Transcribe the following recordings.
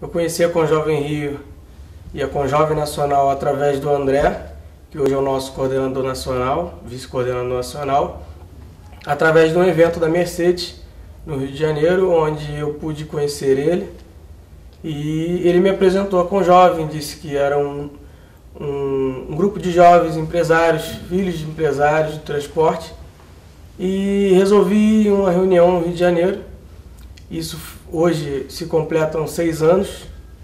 Eu conheci a Conjovem Rio e a Conjovem Nacional através do André, que hoje é o nosso coordenador nacional, vice-coordenador nacional, através de um evento da Mercedes, no Rio de Janeiro, onde eu pude conhecer ele. E ele me apresentou a Conjovem, disse que era um grupo de jovens empresários, filhos de empresários de transporte, e resolvi uma reunião no Rio de Janeiro. Isso hoje se completam 6 anos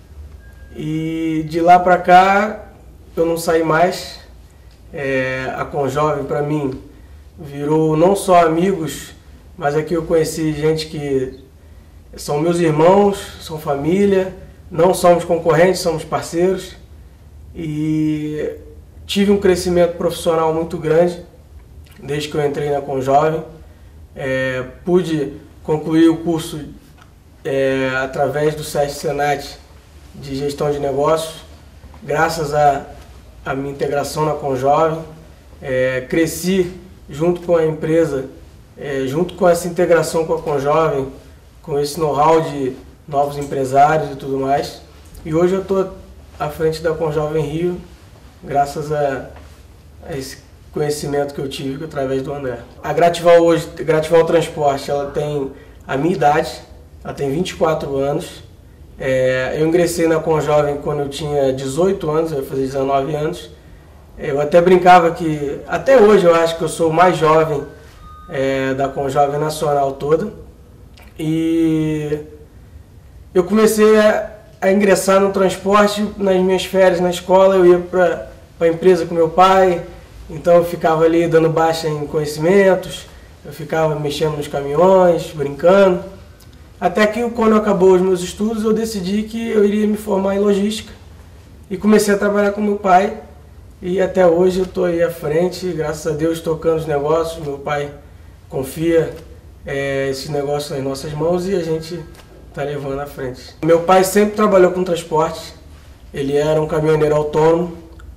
e de lá para cá eu não saí mais. A Conjovem para mim virou não só amigos, mas aqui eu conheci gente que são meus irmãos, são família, não somos concorrentes, somos parceiros, e tive um crescimento profissional muito grande desde que eu entrei na Conjovem. Pude concluir o curso através do SESC Senat de Gestão de Negócios, graças à minha integração na Conjovem. Cresci junto com a empresa, junto com essa integração com a Conjovem, com esse know-how de novos empresários e tudo mais. E hoje eu estou à frente da Conjovem Rio, graças a esse conhecimento que eu tive através do André. A Gratival hoje, Gratival Transporte, ela tem a minha idade, ela tem 24 anos. Eu ingressei na Conjovem quando eu tinha 18 anos, eu ia fazer 19 anos. Eu até brincava que, até hoje eu acho que eu sou o mais jovem da Conjovem Nacional toda. E eu comecei a ingressar no transporte nas minhas férias na escola. Eu ia para a empresa com meu pai, então eu ficava ali dando baixa em conhecimentos, eu ficava mexendo nos caminhões, brincando. Até que quando acabou os meus estudos eu decidi que eu iria me formar em logística e comecei a trabalhar com meu pai. E até hoje eu estou aí à frente, graças a Deus, tocando os negócios. Meu pai confia esse negócio nas nossas mãos e a gente está levando à frente. Meu pai sempre trabalhou com transporte, ele era um caminhoneiro autônomo,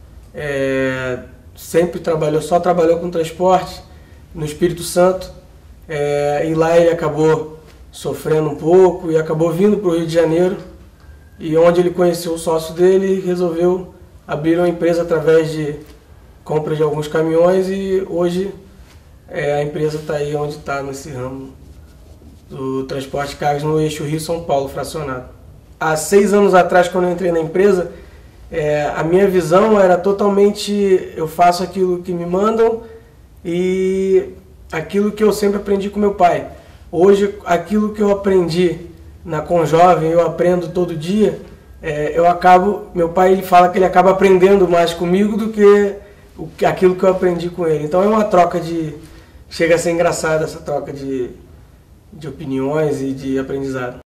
só trabalhou com transporte no Espírito Santo, e lá ele acabou sofrendo um pouco e acabou vindo para o Rio de Janeiro, e onde ele conheceu o sócio dele, resolveu abrir uma empresa através de compra de alguns caminhões, e hoje a empresa está aí onde está, nesse ramo do transporte de cargas no eixo Rio-São Paulo fracionado. Há 6 anos atrás, quando eu entrei na empresa, a minha visão era totalmente: eu faço aquilo que me mandam e aquilo que eu sempre aprendi com meu pai. Hoje, aquilo que eu aprendi na Conjovem, eu aprendo todo dia. Meu pai, ele fala que ele acaba aprendendo mais comigo do que aquilo que eu aprendi com ele. Então é uma troca chega a ser engraçada essa troca de opiniões e de aprendizado.